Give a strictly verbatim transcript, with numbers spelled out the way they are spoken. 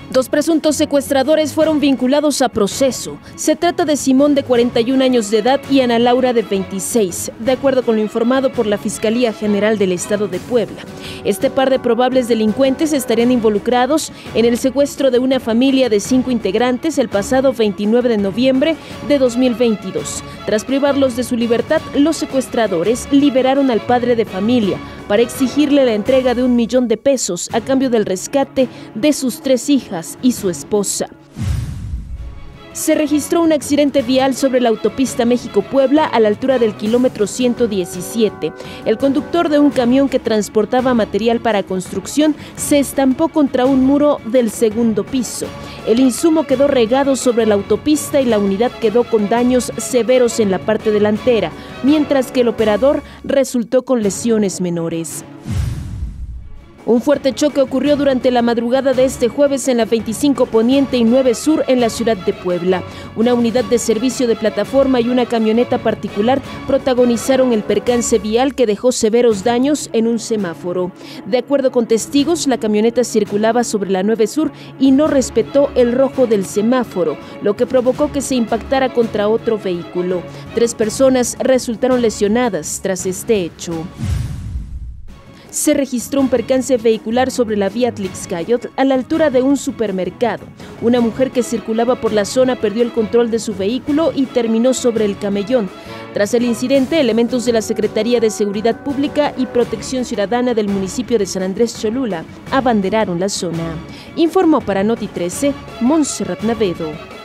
Dos presuntos secuestradores fueron vinculados a proceso. Se trata de Simón, de cuarenta y un años de edad, y Ana Laura, de veintiséis, de acuerdo con lo informado por la Fiscalía General del Estado de Puebla. Este par de probables delincuentes estarían involucrados en el secuestro de una familia de cinco integrantes el pasado veintinueve de noviembre de dos mil veintidós. Tras privarlos de su libertad, los secuestradores liberaron al padre de familia para exigirle la entrega de un millón de pesos a cambio del rescate de sus tres hijas y su esposa. Se registró un accidente vial sobre la autopista México-Puebla a la altura del kilómetro ciento diecisiete. El conductor de un camión que transportaba material para construcción se estampó contra un muro del segundo piso. El insumo quedó regado sobre la autopista y la unidad quedó con daños severos en la parte delantera, mientras que el operador resultó con lesiones menores. Un fuerte choque ocurrió durante la madrugada de este jueves en la veinticinco Poniente y nueve Sur en la ciudad de Puebla. Una unidad de servicio de plataforma y una camioneta particular protagonizaron el percance vial que dejó severos daños en un semáforo. De acuerdo con testigos, la camioneta circulaba sobre la nueve Sur y no respetó el rojo del semáforo, lo que provocó que se impactara contra otro vehículo. Tres personas resultaron lesionadas tras este hecho. Se registró un percance vehicular sobre la vía Tlixcayotl a la altura de un supermercado. Una mujer que circulaba por la zona perdió el control de su vehículo y terminó sobre el camellón. Tras el incidente, elementos de la Secretaría de Seguridad Pública y Protección Ciudadana del municipio de San Andrés Cholula abanderaron la zona. Informó para Noti trece, Montserrat Navedo.